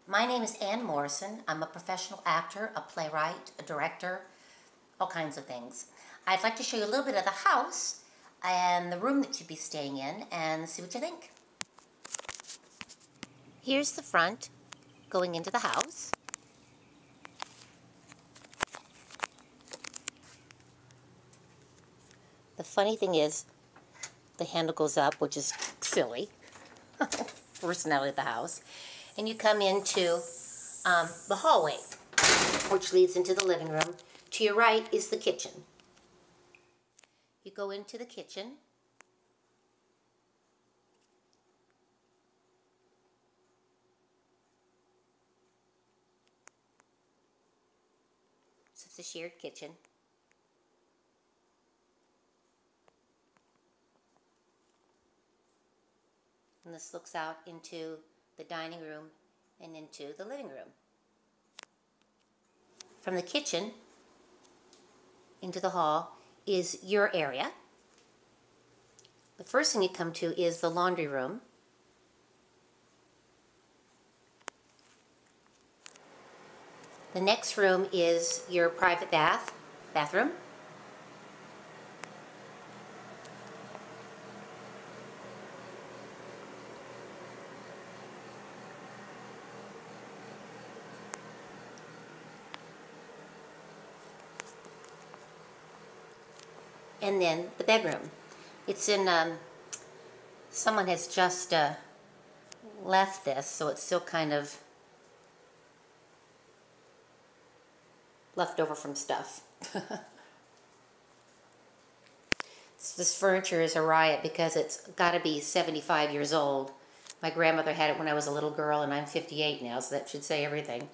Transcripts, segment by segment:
My name is Ann Morrison. I'm a professional actor, a playwright, a director, all kinds of things. I'd like to show you a little bit of the house and the room that you'd be staying in and see what you think. Here's the front going into the house. The funny thing is the handle goes up, which is silly. Personality of the house. And you come into the hallway, which leads into the living room. To your right is the kitchen. You go into the kitchen. So it's a shared kitchen. And this looks out into the dining room and into the living room. From the kitchen into the hall is your area. The first thing you come to is the laundry room. The next room is your private bathroom. And then the bedroom. It's in, someone has just left this, so it's still kind of left over from stuff. This furniture is a riot because it's got to be 75 years old. My grandmother had it when I was a little girl, and I'm 58 now, so that should say everything.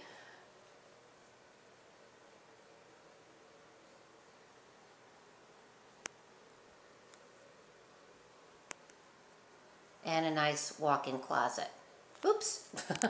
And a nice walk-in closet. Oops.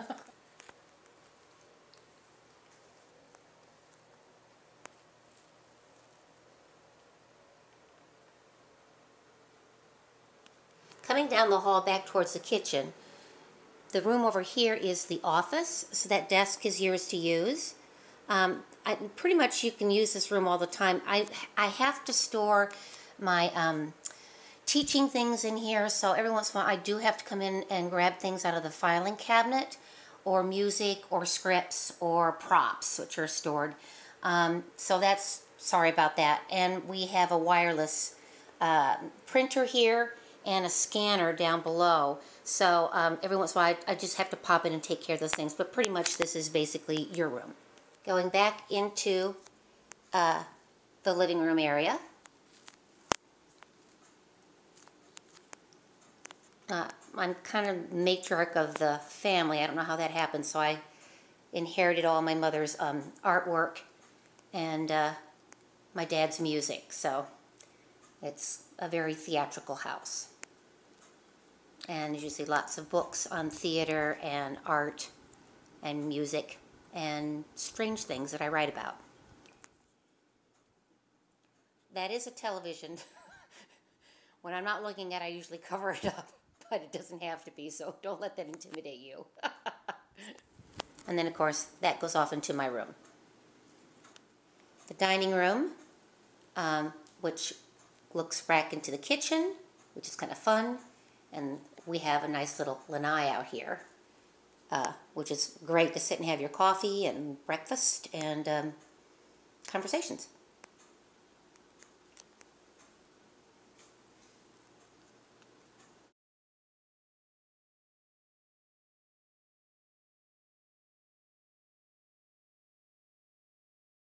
Coming down the hall back towards the kitchen, the room over here is the office, so that desk is yours to use. Pretty much you can use this room all the time. I have to store my teaching things in here, so every once in a while I do have to come in and grab things out of the filing cabinet, or music, or scripts, or props, which are stored. So that's, sorry about that. And we have a wireless printer here and a scanner down below. So every once in a while I just have to pop in and take care of those things, but pretty much this is basically your room. Going back into the living room area. I'm kind of matriarch of the family. I don't know how that happened, so I inherited all my mother's artwork and my dad's music, so it's a very theatrical house. And as you see, lots of books on theater and art and music and strange things that I write about. That is a television. When I'm not looking at it, I usually cover it up. But it doesn't have to be, so don't let that intimidate you. And then, of course, that goes off into my room. The dining room, which looks back into the kitchen, which is kind of fun. And we have a nice little lanai out here, which is great to sit and have your coffee and breakfast and conversations.